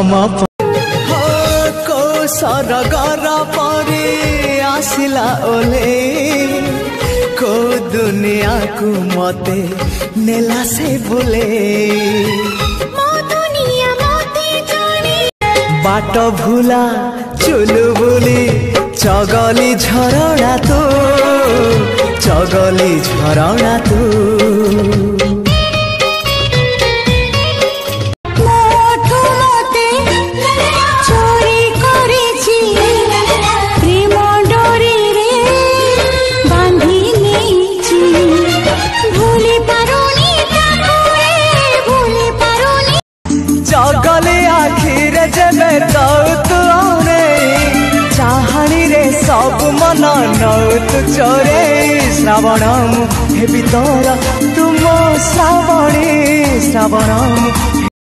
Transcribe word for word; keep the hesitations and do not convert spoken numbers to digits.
गम को सरगर परे आसिला ओले को दुनिया को मते नेला से बोले बाट भूला चुलु बुली चगली झरणा तू चगली झरणा तू चगली आखिर जमे दौत चाहानी रे सब मन नौत चोरे श्रावण हे भीतर तुम श्रावणी श्रावण